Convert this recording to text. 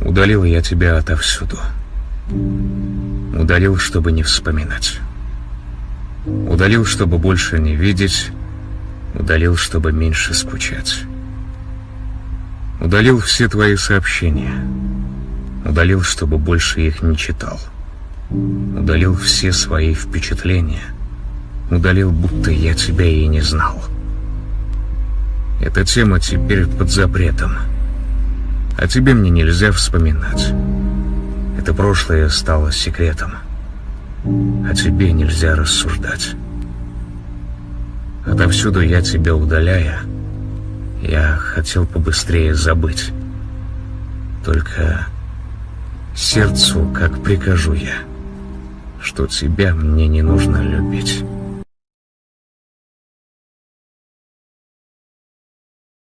Удалил я тебя отовсюду. Удалил, чтобы не вспоминать. Удалил, чтобы больше не видеть. Удалил, чтобы меньше скучать. Удалил все твои сообщения. Удалил, чтобы больше их не читал. Удалил все свои впечатления. Удалил, будто я тебя и не знал. Эта тема теперь под запретом. О тебе мне нельзя вспоминать. Это прошлое стало секретом. О тебе нельзя рассуждать. Отовсюду я тебя удаляя, я хотел побыстрее забыть. Только сердцу, как прикажу я, что тебя мне не нужно любить.